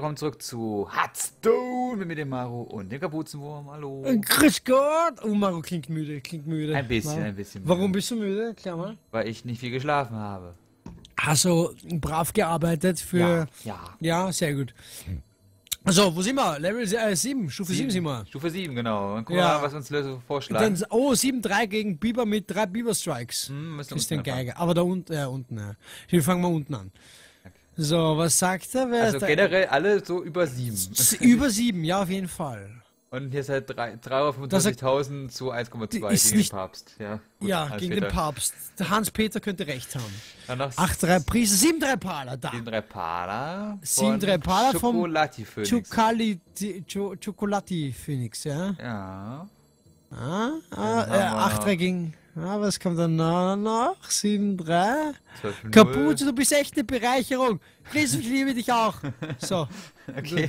willkommen zurück zu Hearthstone mit mir, dem Maru und dem Kapuzenwurm. Hallo. Grüß Gott! Oh, Maru klingt müde, klingt müde. Ein bisschen, Maru. ein bisschen. Warum bist du müde? Klar mal. Weil ich nicht viel geschlafen habe. Hast du brav gearbeitet für... Ja. Ja, sehr gut. So, wo sind wir? Level 7, Stufe 7 sind wir. Stufe 7, genau. Und guck Ja. mal, was uns Leute vorschlagen. Dann, oh, 7-3 gegen Biber mit 3 Biber-Strikes. Müssen Christian unten anfangen. Geiger. Aber da unten, unten, ja. Hier fangen wir unten an. So, was sagt er? Wer Also ist da? generell alle so über 7. Über 7, ja, auf jeden Fall. Und hier ist halt 325.000 zu 1,2 ist gegen nicht- den Papst. Ja, gut, Ja, Hans gegen Peter. den Papst. Der Hans-Peter könnte recht haben. Dann noch 8-3 Priester, 7-3 Paler, da. 7 Pala. 7-3 Pala vom Schokolati-Phönix. Chocolati Phoenix, ja. Ja. Ah, haben wir 8-3 gegen. Ah, was kommt dann noch? 7-3. 12-0. Kapuze, du bist echt eine Bereicherung. Chris, ich liebe dich auch. So. Okay.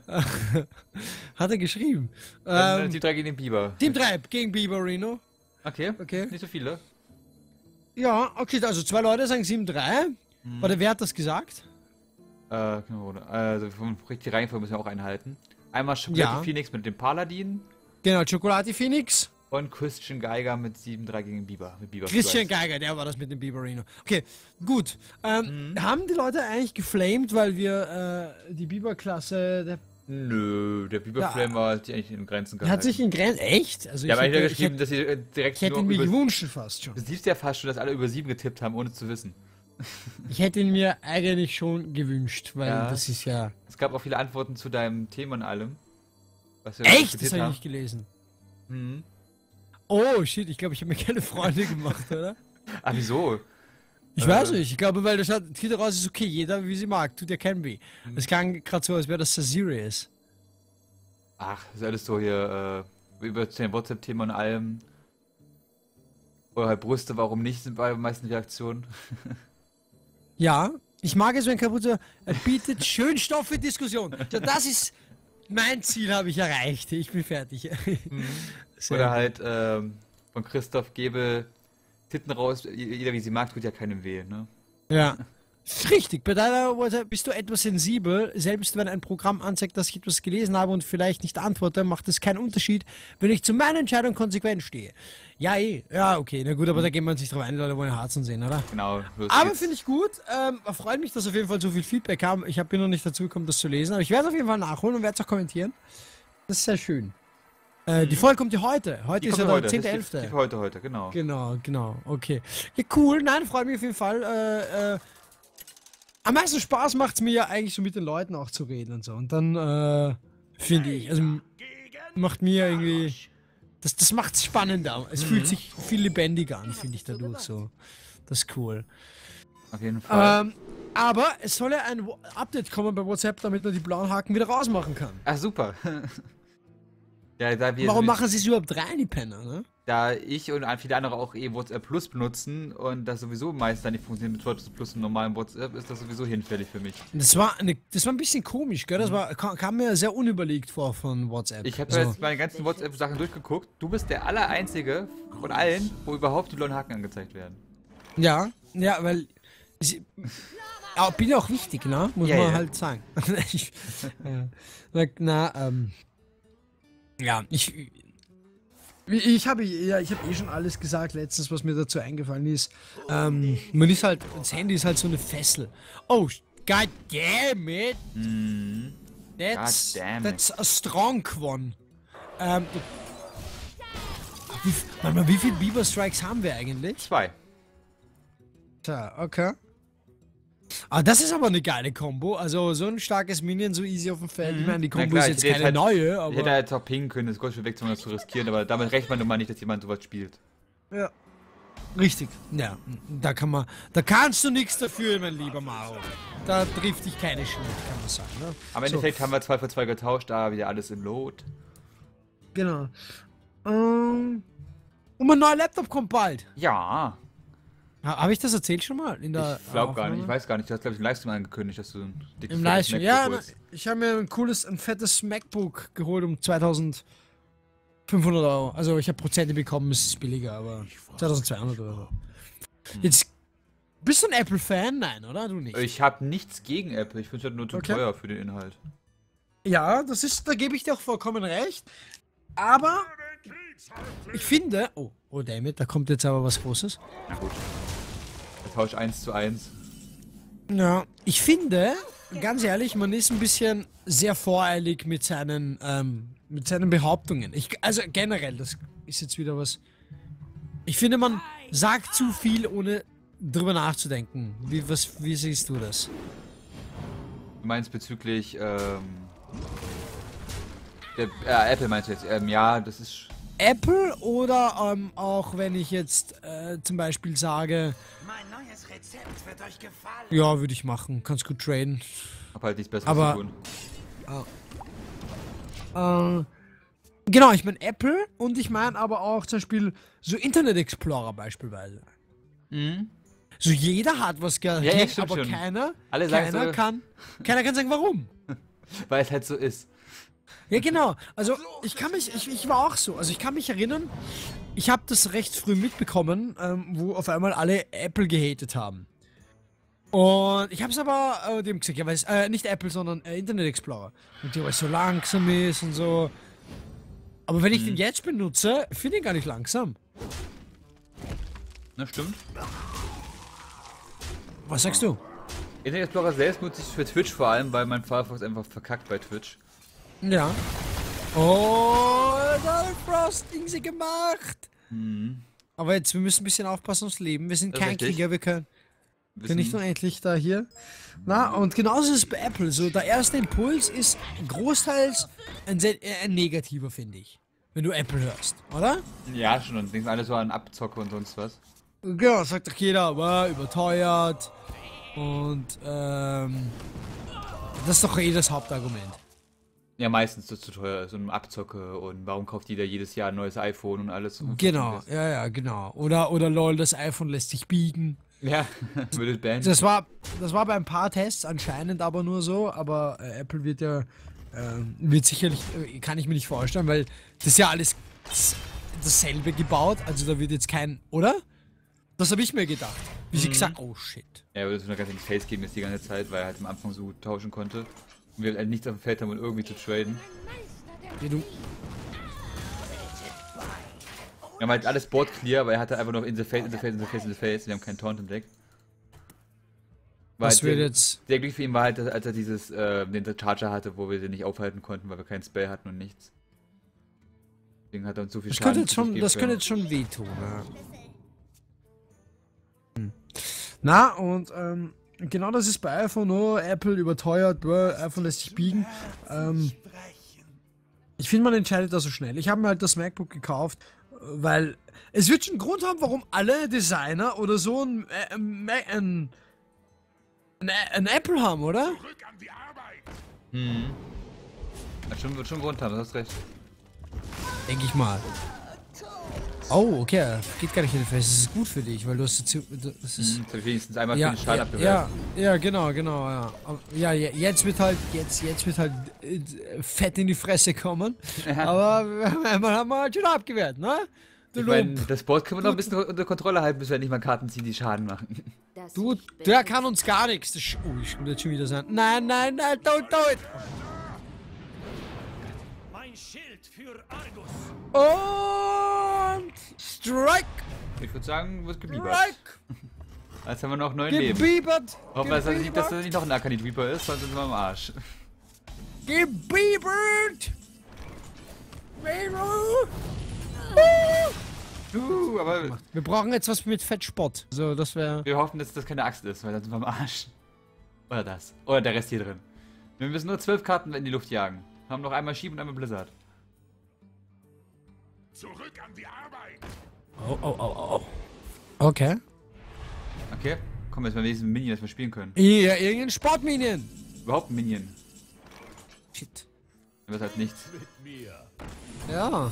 Hat er geschrieben. Dann die 3 gegen den Biber. Team 3 gegen Biber Reno. Okay. Okay. Nicht so viele. Ja, okay, also 2 Leute sagen 7-3. Warte, wer hat das gesagt? Genau. Also vom die Reihenfolge müssen wir auch einhalten. Einmal Schokolati Ja. Phoenix mit dem Paladin Genau, Chocolati Phoenix. und Christian Geiger mit 7-3 gegen Biber. Mit Biber Christian Strikes. Geiger, der war das mit dem Biberino. Okay, gut. Haben die Leute eigentlich geflamed, weil wir die Biber-Klasse, der Nö, der Biberflame war die eigentlich in Grenzen hat sich gehalten. in Grenzen... Echt? Also Ja, aber ich habe ich geschrieben, dass sie direkt ich hätte ihn nur mir über... gewünscht fast schon. Du siehst ja fast schon, dass alle über 7 getippt haben, ohne zu wissen. Ich hätte ihn mir eigentlich schon gewünscht, weil Ja. das ist ja... Es gab auch viele Antworten zu deinem Thema und allem. Was wir Echt? Das diskutiert habe ich haben. nicht gelesen. Mhm. Oh, shit, ich glaube, ich habe mir keine Freunde gemacht, oder? Ach, wieso? Ich weiß nicht, ich glaube, weil das hat hier raus ist okay, jeder wie sie mag, tut ja kein weh. Es klang gerade so, als wäre das so serious. Ach, das ist alles so hier, über den WhatsApp-Thema und allem. Oder halt Brüste, warum nicht, sind bei den meisten Reaktionen. Ja, ich mag es, wenn Kapuze bietet schön Stoff für Diskussion. Ja, das ist mein Ziel, habe ich erreicht. Ich bin fertig. Sehr Oder gut. halt, von Christoph Gebel, Titten raus, jeder wie sie mag, tut ja keinem weh, ne? Ja. Richtig, bei deiner WhatsApp bist du etwas sensibel. Selbst wenn ein Programm anzeigt, dass ich etwas gelesen habe und vielleicht nicht antworte, macht es keinen Unterschied, wenn ich zu meiner Entscheidung konsequent stehe. Ja, ja, okay, na gut, aber da gehen wir uns nicht drauf ein, Leute wollen Herzen sehen, oder? Genau. Los Aber geht's. finde ich gut. Freut mich, dass auf jeden Fall so viel Feedback kam. Ich bin noch nicht dazu gekommen, das zu lesen, aber ich werde es auf jeden Fall nachholen und werde es auch kommentieren. Das ist sehr schön. Die Folge kommt ja heute. Heute Die ist ja kommt der heute, das 10.11. ist heute, genau. Genau, okay. Ja, cool, nein, freut mich auf jeden Fall. Am meisten Spaß macht es mir ja eigentlich so mit den Leuten auch zu reden und so. Und dann, finde ich, also macht mir irgendwie, das macht es spannender. Es fühlt sich viel lebendiger an, finde ich dadurch so. Das ist cool. Auf jeden Fall. Aber es soll ja ein Update kommen bei WhatsApp, damit man die blauen Haken wieder rausmachen kann. Ach, super. Ja, Warum machen sie es überhaupt rein, die Penner, ne? Da ich und viele andere auch WhatsApp Plus benutzen und das sowieso meist dann nicht funktioniert mit WhatsApp Plus und normalen WhatsApp, ist das sowieso hinfällig für mich. Das war ein bisschen komisch, gell? Das kam mir sehr unüberlegt vor von WhatsApp. Ich habe Also, jetzt meine ganzen WhatsApp-Sachen durchgeguckt. Du bist der Allereinzige von allen, wo überhaupt die blauen Haken angezeigt werden. ja, weil aber bin ja auch wichtig, ne? Muss Ja, man ja. halt sagen. ich, ich habe eh schon alles gesagt letztens, was mir dazu eingefallen ist. Man ist halt, das Handy ist halt so eine Fessel. Oh, god damn it. That's, God damn it. that's a strong one. Warte mal, wie viele Beaver Strikes haben wir eigentlich? 2. Tja, okay. Ah, das ist aber eine geile Combo. Also so ein starkes Minion, so easy auf dem Feld. Ich meine, die Combo ist jetzt keine neue, Ich hätte aber... halt auch pingen können, das Goldspiel wegzumachen, das zu riskieren, aber damit rechnet man nun mal nicht, dass jemand sowas spielt. Ja. Richtig. Ja, da kannst du nichts dafür, mein lieber Maro. Da trifft dich keine Schuld, kann man sagen. Ne? Am Endeffekt haben wir 2 für 2 getauscht, da wieder alles im Lot. Genau. Und mein neuer Laptop kommt bald. Ja, Habe ich das erzählt schon mal? In der ich glaube gar nicht, ich Aufnahme? weiß gar nicht, du hast glaube ich im Livestream angekündigt, dass du ein dickes Im fettes Livestream. MacBook Ja, holst. ich habe mir ein fettes MacBook geholt um 2500 Euro. Also ich habe Prozente bekommen, es ist billiger, aber 2200 Euro. Jetzt bist du ein Apple-Fan? Nein, oder? Du nicht? Ich habe nichts gegen Apple, ich finde es halt nur zu Okay. teuer für den Inhalt. Ja, da gebe ich dir auch vollkommen recht. Aber ich finde, oh dammit, da kommt jetzt aber was Großes. Na gut. Der Tausch 1:1. Ja, ich finde, ganz ehrlich, man ist ein bisschen sehr voreilig mit seinen Behauptungen. Also generell, das ist jetzt wieder was. Ich finde, man sagt zu viel, ohne drüber nachzudenken. Wie siehst du das? Du meinst bezüglich, Apple meinst du jetzt? Ja, das ist. Apple oder auch wenn ich jetzt zum Beispiel sage, Mein neues Rezept wird euch gefallen. ja, würde ich machen, kannst gut traden. Hab halt nichts Besseres Aber- zu tun. Genau, ich meine Apple und ich meine aber auch zum Beispiel so Internet Explorer beispielsweise. Mhm. So jeder hat was Ja, gehabt, stimmt aber schon. keiner Alle sagen keiner so- kann sagen, warum. Weil es halt so ist. Ja, genau. Also, ich war auch so. Also, ich kann mich erinnern, ich habe das recht früh mitbekommen, wo auf einmal alle Apple gehatet haben. Und ich habe es aber dem gesagt, ja, weil es, nicht Apple, sondern Internet Explorer. Und der, weil es so langsam ist und so. Aber wenn ich den jetzt benutze, finde ich ihn gar nicht langsam. Ne, stimmt. Was sagst du? Internet Explorer selbst nutze ich für Twitch vor allem, weil mein Firefox einfach verkackt bei Twitch. Ja. Oh, da hat Frosting sie gemacht. Aber jetzt, wir müssen ein bisschen aufpassen aufs Leben. Wir sind Das ist kein richtig. Krieger, wir können Wissen- nicht unendlich da hier. Na, und genauso ist es bei Apple. So, der erste Impuls ist großteils ein negativer, finde ich. Wenn du Apple hörst, oder? Ja, schon. Und denken alle so an Abzocke und sonst was. Ja, sagt doch jeder, war überteuert. Und, das ist doch eh das Hauptargument. Ja, meistens das zu teuer ist und Abzocke und warum kauft jeder jedes Jahr ein neues iPhone und alles. Und Genau, ja, genau. Oder lol, das iPhone lässt sich biegen. Ja, würde Band. Das war bei ein paar Tests anscheinend aber nur so, aber Apple wird ja, wird sicherlich, kann ich mir nicht vorstellen, weil das ist ja alles dasselbe gebaut, also da wird jetzt kein, oder? Das habe ich mir gedacht. Wie sie gesagt, oh shit. Er würde so eine ganze Face geben jetzt die ganze Zeit, weil er halt am Anfang so gut tauschen konnte. Und wir halt nichts auf dem Feld haben, um irgendwie zu traden. Ja, du, Wir haben halt alles Board clear, weil er hatte einfach noch in the face, in the face, in the face, in the face. Wir haben keinen Taunt im Deck. War was halt wird sehr- jetzt, Sehr glücklich für ihn war halt, als er dieses, den Charger hatte, wo wir den nicht aufhalten konnten, weil wir keinen Spell hatten und nichts. Deswegen hat er uns so viel das könnte Schaden jetzt geben schon können. wehtun, ja. Na, und, genau das ist bei iPhone, oh, Apple überteuert, iPhone lässt sich biegen. Ich finde, man entscheidet da so schnell. Ich habe mir halt das MacBook gekauft, weil es wird schon einen Grund haben, warum alle Designer oder so ein Apple haben, oder? Wird schon Grund haben, du hast recht. Denke ich mal. Oh, okay. Geht gar nicht in den Face. Das ist gut für dich, weil du hast jetzt. Das ist, Jetzt hab ich wenigstens einmal ja, für den Schaden ja, abgewehrt. ja, genau, ja. Ja, jetzt wird halt, fett in die Fresse kommen. Aber man hat mal halt schon abgewehrt, ne? Du Ich meine, Lump. das Board können wir noch ein bisschen unter Kontrolle halten, bis wir nicht mal Karten ziehen, die Schaden machen. Du, der kann uns gar nichts. Ich will jetzt schon wieder sagen. Nein, don't do it. Mein Schild für Argus. Und Strike! Ich würde sagen, wird gebiebert. Strike! Jetzt haben wir noch 9 Leben. Gebiebert! Hoffen wir, dass das nicht noch ein Arcanid Reaper ist, sonst sind wir am Arsch. Gebiebert! Aber Wir brauchen jetzt was mit Fettspott. So, das wäre. wir hoffen, dass das keine Axt ist, weil dann sind wir am Arsch. Oder das. Oder der Rest hier drin. Wir müssen nur 12 Karten in die Luft jagen. Haben noch einmal Schieb und einmal Blizzard. Zurück an die Arbeit. Oh. Okay. Okay? Komm, jetzt mal wenigstens ein Minion, das wir spielen können. Ja, irgendein Sportminion. Überhaupt ein Minion. Shit. Dann wird halt nichts. Ja.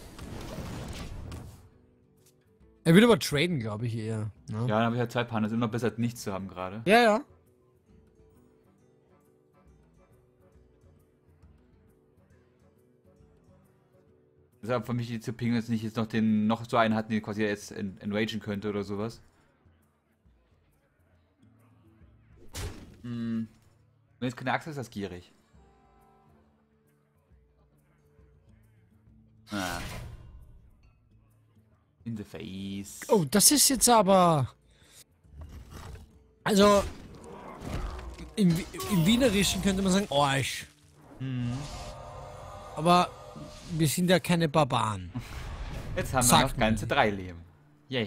Er will aber traden, glaube ich, eher. Ne? Ja, dann habe ich halt 2 Partner. Ist immer noch besser, als nichts zu haben gerade. Ja. Deshalb für mich die zu pingen, dass nicht jetzt noch so einen hatten, den quasi jetzt enragen könnte oder sowas. Wenn jetzt keine Axt ist, ist das gierig. Ah. In the face. Oh, das ist jetzt aber... Also... Im Wienerischen könnte man sagen Arsch. Aber wir sind ja keine Barbaren. Jetzt haben wir Sagt noch ganze 3 Leben. Yay.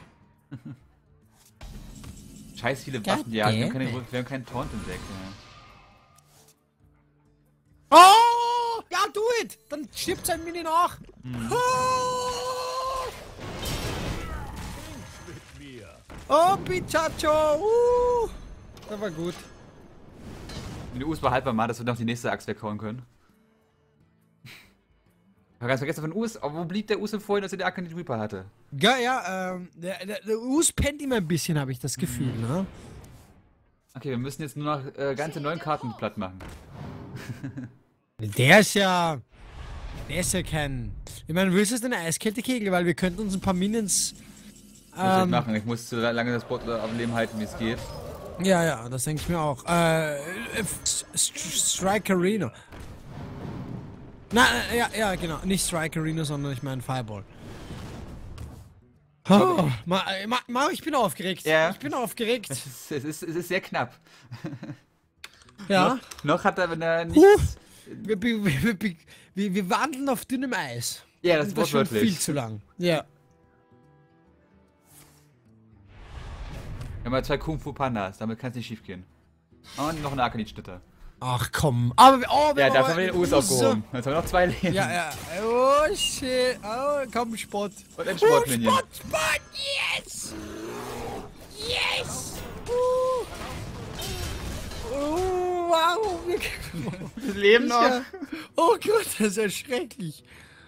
Scheiß viele Waffen, ja. Wir haben keinen Taunt im Deck. Ja. Oh! Ja, do it! Dann stirbt sein Mini nach. Oh, Pichacho! Das war gut. Die Us behalten wir mal, dass wir noch die nächste Axt weghauen können. Ich habe ganz vergessen von Us. Aber wo blieb der Us vorhin, als er die Arcane Reaper hatte? Ja, ja, der Us pennt immer ein bisschen, habe ich das Gefühl, ne? Okay, wir müssen jetzt nur noch ganze 9 Karten platt machen. Der ist ja kein... Ich meine, willst du es denn eine Eiskältekegel? Weil wir könnten uns ein paar Minions... Muss ich machen. Ich muss so lange das Board am Leben halten, wie es geht. Ja, ja, das denke ich mir auch. Strikerino. Nein, ja, genau. Nicht Strikerino, sondern ich meine Fireball. Oh, ich bin aufgeregt. Ja. Ich bin aufgeregt. Es ist sehr knapp. Ja. Noch hat er, wenn er nichts... Wir wandeln auf dünnem Eis. Ja, das ist schon wortwörtlich. viel zu lang. Ja. Wir haben ja 2 Kung Fu Pandas, damit kann es nicht schief gehen. Und noch ein Arcanit-Schnitter. Ach komm. Aber, Ja, dafür haben wir den Us aufgehoben. Jetzt haben wir noch 2 Leben. Ja, ja. Oh, shit. Oh, komm, Spott. Und ein Sportminion. Spott, yes! Yes! Wow. Wir leben noch. Ja. Oh Gott, das ist ja schrecklich.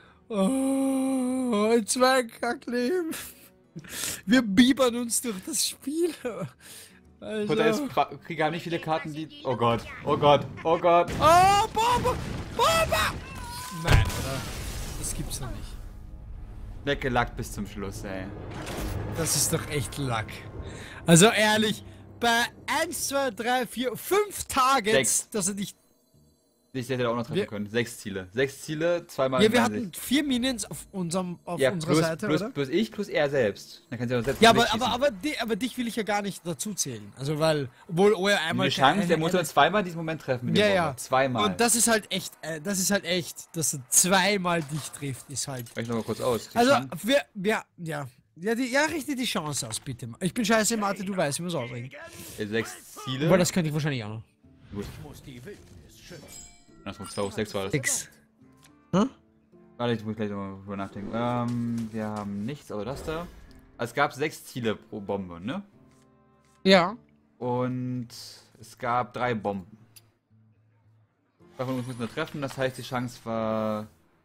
Oh, ein Zweikackleben. Wir biebern uns durch das Spiel. Also. Und da ist gar nicht viele Karten, die... Oh Gott, oh Gott, oh Gott. Oh, Bombe! Bombe! Nein, oder? Das gibt's doch nicht. Weggelackt bis zum Schluss, ey. Das ist doch echt Lack. Also ehrlich, bei 1, 2, 3, 4, 5 Targets, 6. dass er nicht... Ich hätte auch noch treffen können. 6 Ziele. 6 Ziele, zweimal. Ja, wir hatten 4 Minions auf unserer Seite, oder? Plus ich, plus er selbst. Dann kannst du ja selbst Ja, durchschießen. aber dich will ich ja gar nicht dazu zählen. Also weil, obwohl er einmal... Die Chance, der muss uns zweimal diesen Moment treffen. Mit dem Ja, ja. Bomber. Zweimal. Und das ist halt echt, dass er zweimal dich trifft, ist halt... Ich noch mal kurz aus. Die Also, Chance- richte die Chance aus, bitte. Ich bin scheiße, Mathe, du weißt, wie man es ausreden. 6 Ziele. Aber das könnte ich wahrscheinlich auch noch. Gut. Achso, 2 auf 6 war das. 6. Hm? Warte, ich muss gleich nochmal drüber nachdenken. Wir haben nichts, aber das da. Also es gab 6 Ziele pro Bombe, ne? Ja. Und es gab 3 Bomben. Davon uns müssen wir treffen, das heißt die Chance war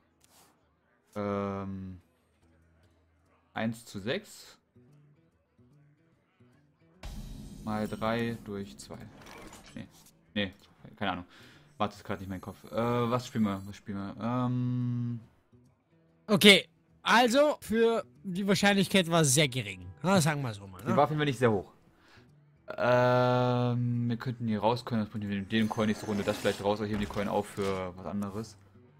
1 zu 6 mal 3 durch 2. Nee, keine Ahnung. Warte, ist gerade nicht mein Kopf. Was spielen wir? Okay, also für die Wahrscheinlichkeit war sehr gering. Na, sagen wir so mal. Die war auf jeden Fall nicht sehr hoch. Wir könnten hier raus können, das bringt wir den Coin nächste Runde, das vielleicht raus, heben die Coin auf für was anderes.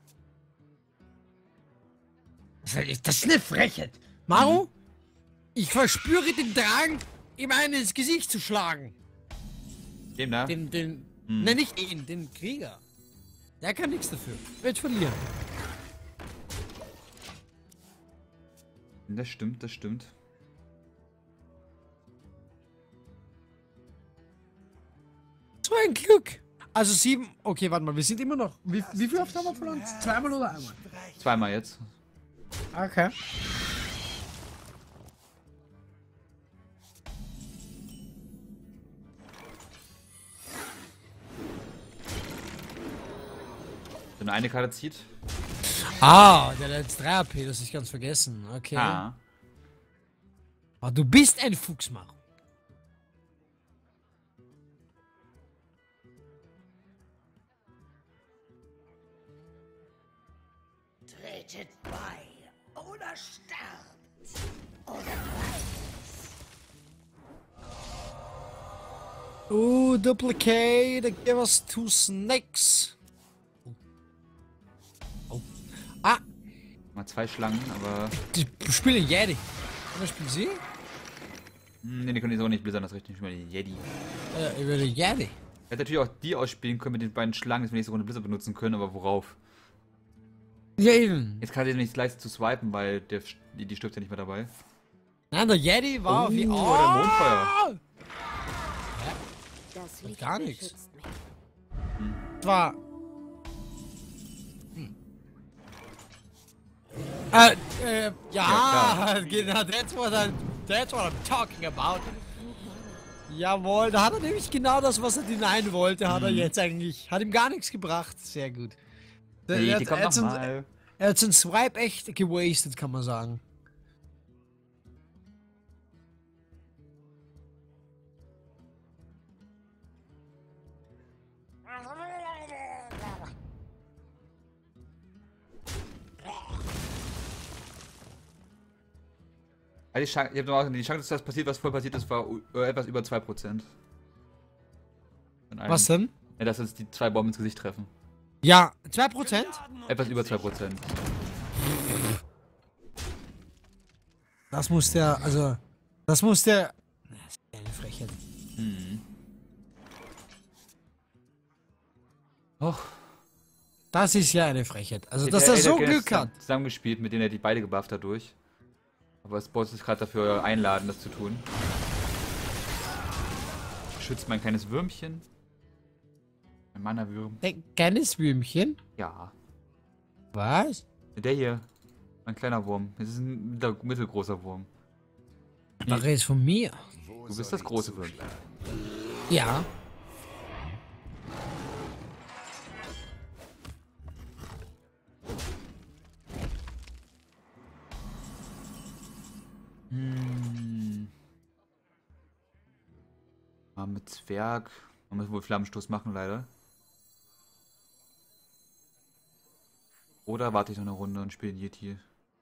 Das ist eine Frechheit. Maru, ich verspüre den Drang, ihm einen ins Gesicht zu schlagen. Dem da? Nein, nicht ihn, den Krieger. Der kann nichts dafür. Wird verlieren. Das stimmt, das stimmt. So ein Glück. Also 7. Okay, warte mal, wir sind immer noch. Wie viel oft haben wir verloren? Zweimal oder einmal? Zweimal jetzt. Okay. Wenn eine Karte zieht. Ah, der hat jetzt 3 AP, das ist ganz vergessen. Okay. Ah. Oh, du bist ein Fuchsmacher. Tretet bei oder sterbt. Oder Duplicate, give us 2 snakes. Oh. Ah. Mal 2 Schlangen, aber... Die spielen Jedi. Oder spielen sie? Ne, die können die so nicht besonders richtig spielen, die Jedi. Ich würde Jedi. Ich hätte natürlich auch die ausspielen können mit den beiden Schlangen, dass wir nächste Runde Blizzard benutzen können, aber worauf? Ja, eben. Jetzt kann ich nicht leisten zu swipen, weil die stirbt ja nicht mehr dabei. Nein, der Jedi war wie... der Mondfeuer. Das Licht gar nichts. beschützt mich. Das war... ja, genau, that's what I'm talking about. Jawohl, da hat er nämlich genau das, was er hinein wollte, hat er jetzt eigentlich. Hat ihm gar nichts gebracht. Sehr gut. Nee, die kommt nochmal. Er hat seinen Swipe echt gewastet, kann man sagen. Also ich habe noch die Chance, dass das passiert, was voll passiert ist, war etwas über 2%. Was denn? Ja, dass uns die 2 Bomben ins Gesicht treffen. Ja, 2%? Etwas über 2%. Das muss der, also... Das muss der... Das ist eine Frechheit. Och. Das ist ja eine Frechheit. Also, dass er so Glück hat. Zusammengespielt, mit denen er die beide gebufft hat durch. Aber das Boss ist gerade dafür einladen, das zu tun. Schützt mein kleines Würmchen. Mein Mana-Würm. Ein kleines Würmchen? Ja. Was? Der hier. Mein kleiner Wurm. Das ist ein mittelgroßer Wurm. Da redest von mir. Du bist das große Würmchen. Ja. Mal mit Zwerg. Man muss wohl Flammenstoß machen, leider. Oder warte ich noch eine Runde und spiele Yeti.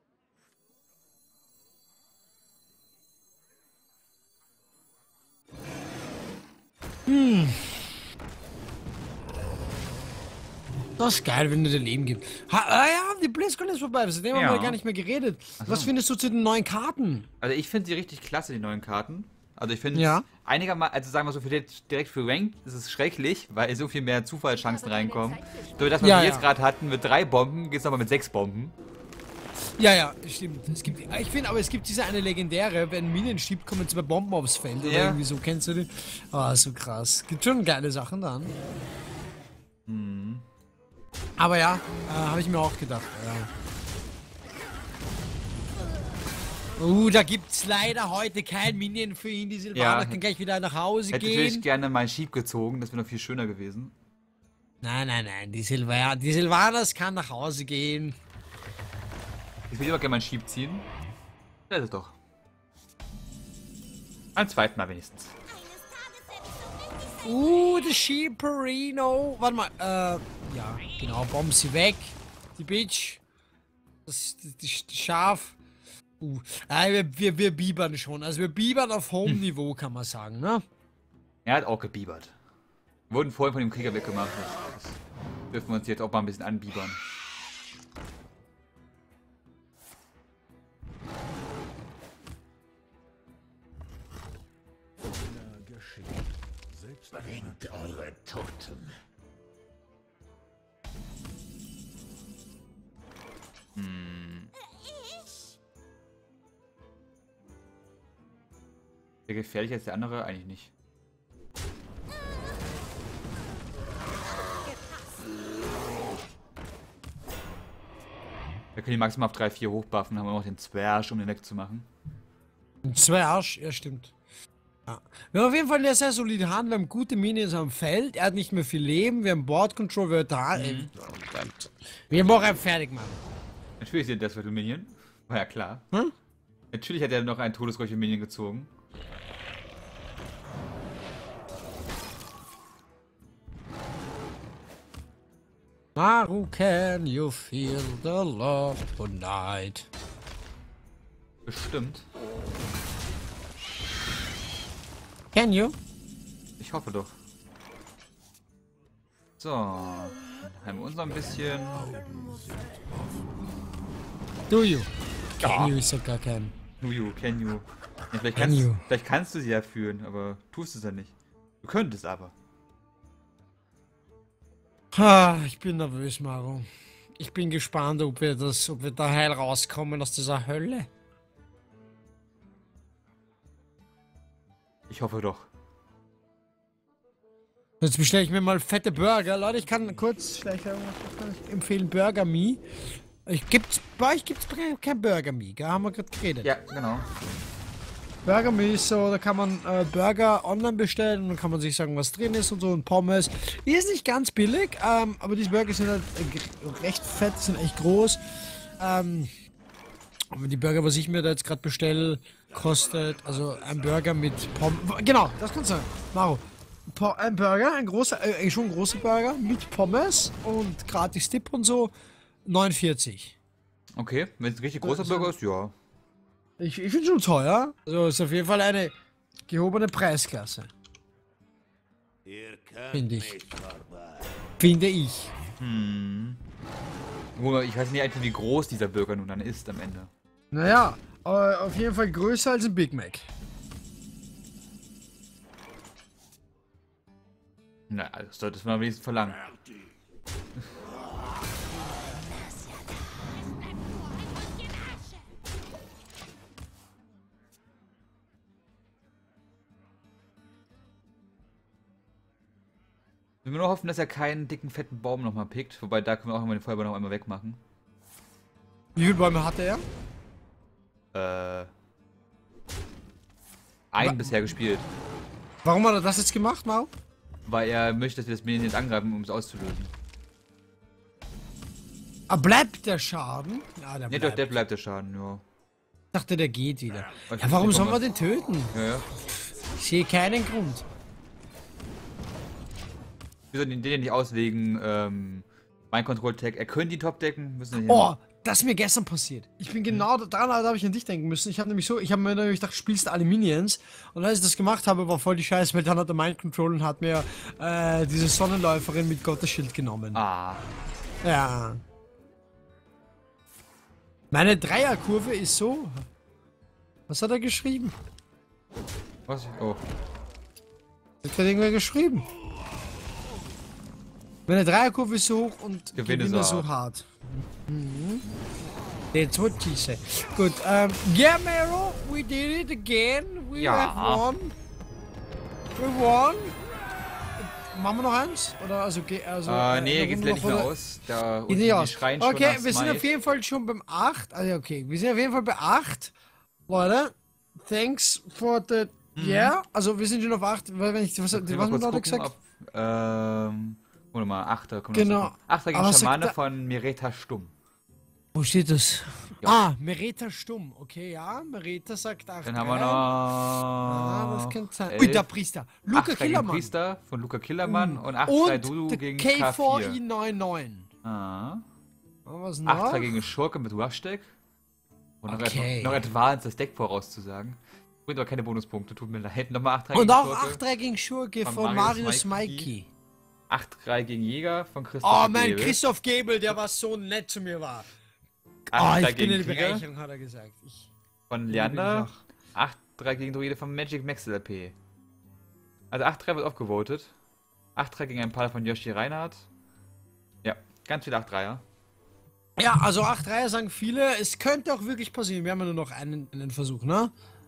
Das ist geil, wenn du dir Leben gibst. Ja, die BlizzCon ist vorbei. Seitdem haben wir gar nicht mehr geredet. Was findest du zu den neuen Karten? Also ich finde sie richtig klasse, die neuen Karten. Also ich finde Ja. einigermaßen, also sagen wir so, direkt für Ranked ist es schrecklich, weil so viel mehr Zufallschancen reinkommen. So das, was wir jetzt gerade hatten, mit 3 Bomben, geht es nochmal mit 6 Bomben. Ja, stimmt. Ich finde, aber es gibt diese eine legendäre, wenn Minion schiebt, kommen 2 Bomben aufs Feld. Oder irgendwie so, kennst du den? Ah, so krass. Gibt schon geile Sachen dann. Aber ja, habe ich mir auch gedacht. Ja. Da gibt's leider heute kein Minion für ihn. Die Silvaner kann gleich wieder nach Hause Hätte gehen. natürlich gerne meinen Schieb gezogen, das wäre noch viel schöner gewesen. Nein. Die Silvaners kann nach Hause gehen. Ich will immer gerne meinen Schieb ziehen. Da ist es doch. Ein zweiten Mal wenigstens. The Sheeperino. Warte mal, ja, genau, bomben sie weg. Die Bitch. Die Schaf. Wir biebern schon. Also wir biebern auf hohem Niveau, kann man sagen, ne? Er hat auch gebiebert. Wir wurden vorhin von dem Krieger weggemacht. Das dürfen wir uns jetzt auch mal ein bisschen anbiebern. Bringt eure Toten. Der gefährlicher als der andere? Eigentlich nicht. Wir können die maximal auf 3-4 hochbuffen, haben wir noch den Zwerg, um den wegzumachen. Ein Zwerg, ja stimmt. Ja. Wir haben auf jeden Fall eine sehr solide Hand, wir haben gute Minions am Feld, er hat nicht mehr viel Leben, wir haben Board Control, wir brauchen einen fertig machen. Natürlich sind das für Minion. War ja klar. Natürlich hat er noch einen Todesräucher Minion gezogen. Maru, can you feel the love tonight? Bestimmt. Can you? Ich hoffe doch. So. Dann haben wir uns noch ein bisschen. Do you? Ja. Can you ist ja gar kein. Can you. Ja, Can you. vielleicht kannst du sie ja führen, aber tust es ja nicht. Du könntest aber. Ich bin nervös, Maro. Ich bin gespannt, ob wir da heil rauskommen aus dieser Hölle. Ich hoffe doch. Jetzt bestelle ich mir mal fette Burger. Leute, ich kann kurz vielleicht empfehlen Burger Me. Bei euch gibt's kein Burger Me, gell? Haben wir gerade geredet. Ja, genau. Burger Me ist so, da kann man Burger online bestellen und dann kann man sich sagen, was drin ist und so, und Pommes. Die ist nicht ganz billig, aber diese Burger sind halt recht fett, sind echt groß. Aber die Burger, was ich mir da jetzt gerade bestelle, kostet, also ein Burger mit Pommes. Genau, das kannst du sagen, Maro. Ein Burger, schon ein großer Burger mit Pommes und gratis Dip und so, 49. Okay, wenn es ein richtig großer Burger ist, ja. Ich finde schon teuer. Also ist auf jeden Fall eine gehobene Preisklasse. Finde ich. Finde ich. Nur, ich weiß nicht einfach, wie groß dieser Burger nun dann ist am Ende. Naja, aber auf jeden Fall größer als ein Big Mac. Na, das solltest du mal wenigstens verlangen. Wir nur hoffen, dass er keinen dicken, fetten Baum nochmal pickt. Wobei, da können wir auch immer den Feuerball noch einmal wegmachen. Wie viele Bäume hatte er? Einen bisher gespielt. Warum hat er das jetzt gemacht, Mao? Weil er möchte, dass wir das Minion jetzt angreifen, um es auszulösen. Ah, bleibt der Schaden? Ja, der Ne, bleibt. doch, der bleibt der Schaden, ja. Ich dachte, der geht wieder. Was Ja, ist warum der sollen wir Thomas? den töten? Ja, ja. Ich sehe keinen Grund. Wir sollten den nicht auslegen, mein Control-Tag. Er könnte die Top decken, müssen wir hier. Oh, das ist mir gestern passiert. Ich bin genau daran, da habe ich an dich denken müssen. Ich habe mir nämlich gedacht, spielst du alle Minions? Und als ich das gemacht habe, war voll die Scheiße, weil dann hat er Mind Control und hat mir diese Sonnenläuferin mit Gottesschild genommen. Ah. Ja. Meine Dreierkurve ist so. Was hat er geschrieben? Was? Oh. Was hat irgendwer geschrieben? Meine Dreierkurve ist so hoch und Gewinne Gewinne so so hart. Mhm. That's what she said. Gut, yeah, Mero, we did it again. We Ja. have won. We won. Machen wir noch eins? Oder also, Nee, geht's leider nicht mehr oder? aus. Da Geht unten nicht die aus. schreien schon Okay, nach wir sind Smite. auf jeden Fall schon beim 8. Also okay, wir sind auf jeden Fall bei 8. Leute, thanks for the... Yeah, also wir sind schon auf 8, weil wenn ich... Was haben wir gerade gesagt? Warte mal, Achter. Genau. Achter gegen Aber Schamane sagt er- von Mireta Stumm. Wo steht das? Ja. Ah, Mereta Stumm. Okay, ja, Mereta sagt 8. Dann haben wir noch... Ah, das könnte sein. 11. Ui, der Priester. Luca 8 gegen Killermann. Priester von Luca Killermann und 8 Und Dudu der gegen K4. K4i99. Ah. Was noch? 8 gegen Schurke mit Rush-Deck. Und Okay. noch Advanced das Deck vorauszusagen. Bringt aber keine Bonuspunkte, tut mir leid. Nochmal 8 Und gegen auch Schurke. 8 gegen Schurke Von von Marius Marius Maiki. Maiki. 8-3 gegen Jäger von Christoph Oh, mein Gebel. Christoph Gebel, der war so nett zu mir war. 8-3 Ich bin gegen eine Krieger Bereicherung, hat er gesagt. von Leander. 8-3 gegen Druide von Magic Max LP. Also 8-3 wird aufgevotet. 8-3 gegen ein Paar von Yoshi Reinhardt. Ja, ganz viele 8-3er. Ja, also 8-3 sagen viele, es könnte auch wirklich passieren. Wir haben ja nur noch einen Versuch, ne?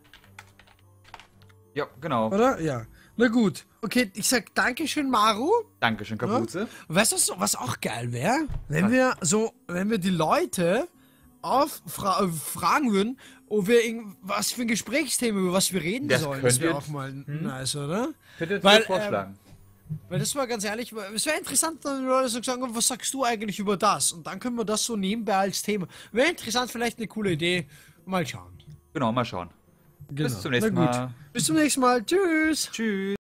Ja, genau. Oder? Ja. Na gut. Okay, ich sag Dankeschön, Maru. Dankeschön, Kapuze. Weißt du, was auch geil wäre? Wenn wir die Leute fragen würden, ob wir was für ein Gesprächsthema, über was wir reden Das sollen. Das wäre könnt auch mal nice, oder? Bitte Weil, vorschlagen. Weil das war ganz ehrlich, es wäre interessant, wenn die Leute so sagen, was sagst du eigentlich über das? Und dann können wir das so nebenbei als Thema. Wäre interessant, vielleicht eine coole Idee. Mal schauen. Genau, mal schauen. Genau. Bis zum nächsten Na gut. Mal. Bis zum nächsten Mal. Tschüss. Tschüss.